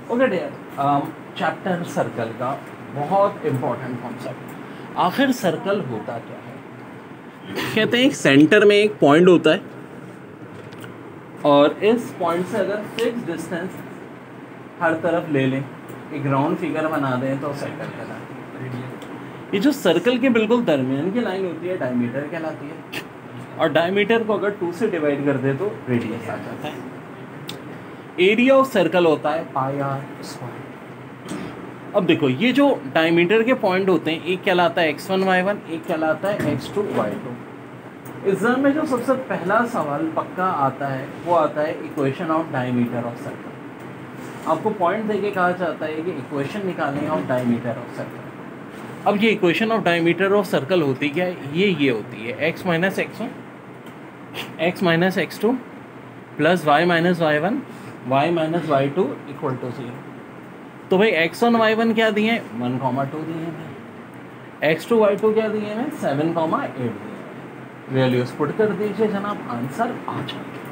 Okay dear, chapter circle का बहुत important concept. आखिर सर्कल होता क्या है? कहते हैं एक सेंटर में एक पॉइंट होता है और इस पॉइंट से अगर फिक्स डिस्टेंस हर तरफ ले लें, एक राउंड फिगर बना दें तो सर्कल कहलाता है। ये जो सर्कल के बिल्कुल दरमियान की लाइन होती है डायमीटर कहलाती है, और डायमीटर को अगर 2 से डिवाइड कर दे तो रेडियस आ जाता है। एरिया ऑफ सर्कल होता है पाई आर स्क्वायर। अब देखो ये जो डायमीटर के पॉइंट होते हैं, एक कहलाता है x1 y1, एक कहलाता है x2 y2। एग्जाम में जो सबसे पहला सवाल पक्का आता है वो आता है equation of diameter of circle. आपको पॉइंट देके कहा जाता है कि इक्वेशन निकालें ऑफ डायमीटर ऑफ सर्कल। अब ये equation of diameter of circle होती क्या है? ये होती है x minus x1 x minus x2 plus y minus y1 y minus y2 equal to 0। तो भाई x1 y1 क्या दिए हैं? 1,2 दिए हैं। x2 y2 क्या दिए हैं? 7,8 दिए हैं। वैल्यूज पुट कर दीजिए जनाब, आंसर आ जाएगा।